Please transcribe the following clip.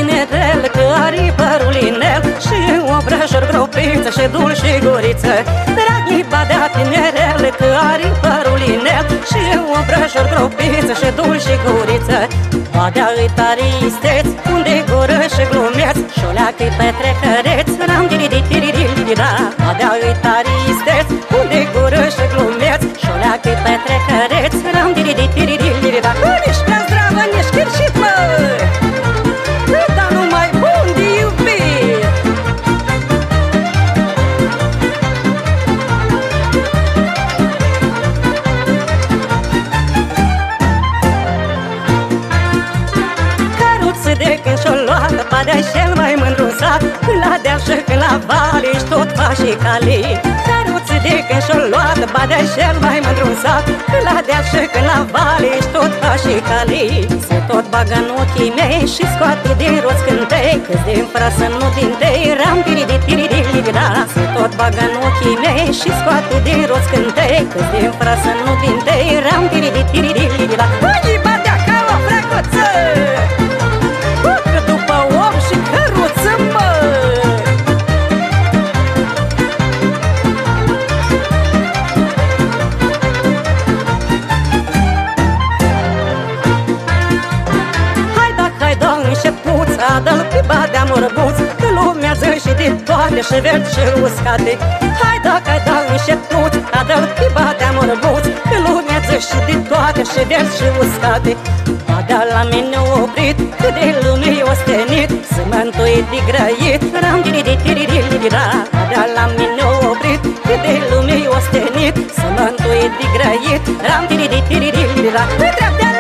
tinerel, că are părul inel și obrăjori gropiță și dulci guriță. Dragi badea tinerel, că are părul inel și obrăjori gropiță și dulci guriță. Badea-i tare isteț, unde gură și glumeț, și-o leacă-i petrecăreț, ram-diri-di-tiri-di-di-da. Badea-i tare isteț, unde gură și glumeț, și-o leacă-i petrecăreț, ram-diri-di-tiri-di-di-da. Nici prea zdravă, nici chirșit, măi, dar numai bun de iubit. Căruță de când și-o luat, Badea-i cel mai mândru în sat, la deal și când la vale și tot faci și cali. Căruță de când și-o luat, Badea-i cel mai mândru în sat, la deal și când la vale și tot faci și cali. Se tot bagă în ochii mei și scoate din roți cântei, câți din frasă nu din tei, ram-diri-di-tiri-di-da. Se tot bagă în ochii mei și scoate din roți cântei, câți din frasă nu din tei, ram-diri-di-tiri-di-da. Ui, Badea ca o frecuță, că după om și căruță, mă. Hai da înșepuț, adă-l pe Badea morbuț, că lumează și din toate și verzi și uscate. Hai da înșepuț, adă-l pe Badea morbuț, că lumează și din toate și verzi și uscate. Badea la mine oprit, cât de lume ostenit, să mă întui de grăit, ram-diri-di-tiri-di-da. Badea la mine oprit, cât de lume ostenit, să mă întui de grăit, ram-diri-di-tiri-di-da.